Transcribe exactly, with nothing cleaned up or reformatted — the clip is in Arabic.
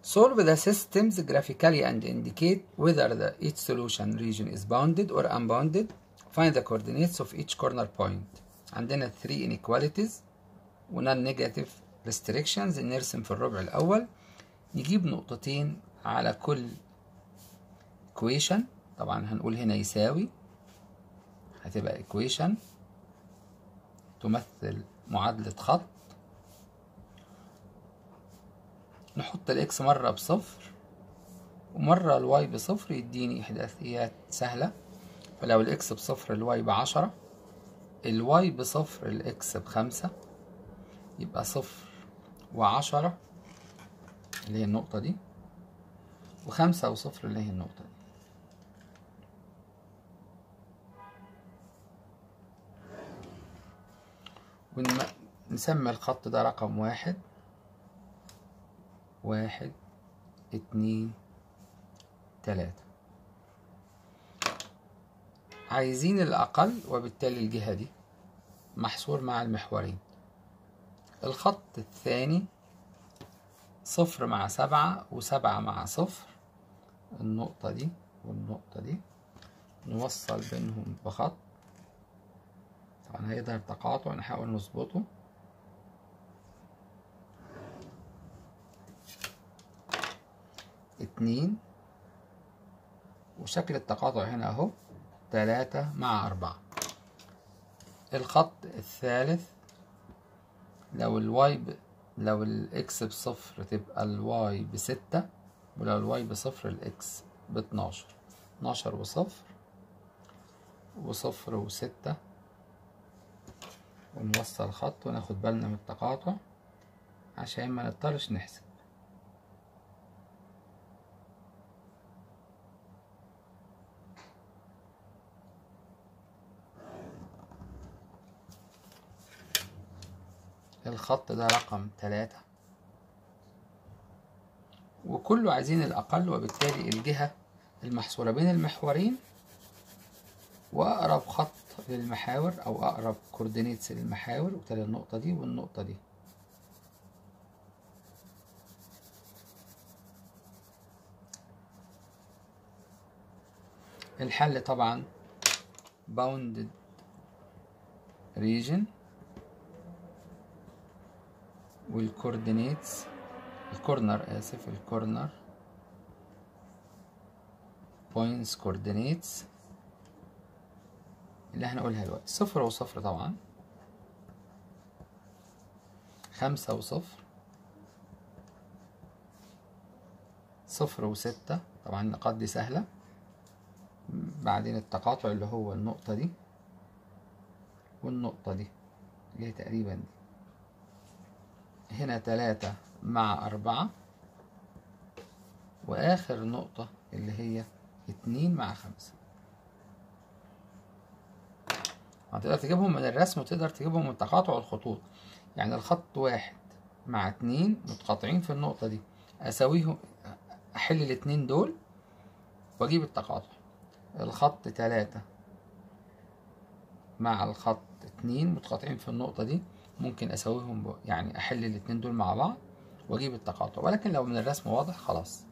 Solve the systems graphically and indicate whether the each solution region is bounded or unbounded. Find the coordinates of each corner point. عندنا three inequalities و non-negative restrictions. نرسم في الربع الأول، نجيب نقطتين على كل equation. طبعا هنقول هنا يساوي، هتبقى equation تمثل معادلة خط. نحط الاكس مرة بصفر ومرة الواي بصفر، يديني إحداثيات سهلة. فلو الاكس بصفر الواي بعشرة، الواي بصفر الاكس بخمسة، يبقى صفر وعشرة اللي هي النقطة دي، وخمسة وصفر اللي هي النقطة دي. ونسمي الخط ده رقم واحد، واحد اتنين تلاتة. عايزين الأقل، وبالتالي الجهة دي محصور مع المحورين. الخط الثاني صفر مع سبعة وسبعة مع صفر، النقطة دي والنقطة دي، نوصل بينهم بخط. طبعا هيظهر تقاطع، نحاول نظبطه. اتنين، وشكل التقاطع هنا اهو تلاتة مع أربعة. الخط الثالث لو الواي ب... لو الاكس بصفر تبقى الواي بستة، ولو الواي بصفر الاكس باتناشر. اتناشر وصفر وصفر وستة، ونوصل خط وناخد بالنا من التقاطع عشان ما نضطرش نحسب. الخط ده رقم تلاتة، وكله عايزين الأقل، وبالتالي الجهة المحصورة بين المحورين وأقرب خط للمحاور أو أقرب كوردينيتس للمحاور، وبالتالي النقطة دي والنقطة دي. الحل طبعا bounded region، والكوردينيتس الكورنر آسف الكورنر بوينتس كوردينيتس اللي هنقولها دلوقتي. صفر وصفر طبعا، خمسة وصفر، صفر وستة. طبعا النقاط دي سهلة. بعدين التقاطع اللي هو النقطة دي والنقطة دي اللي هي تقريبا دي. هنا تلاتة مع أربعة، وآخر نقطة اللي هي اتنين مع خمسة. هتقدر تجيبهم من الرسم وتقدر تجيبهم من تقاطع الخطوط. يعني الخط واحد مع اتنين متقاطعين في النقطة دي، أساويهم، أحل الاتنين دول وأجيب التقاطع. الخط تلاتة مع الخط اتنين متقاطعين في النقطة دي، ممكن أساويهم، يعني أحل الاتنين دول مع بعض وأجيب التقاطع. ولكن لو من الرسم واضح خلاص.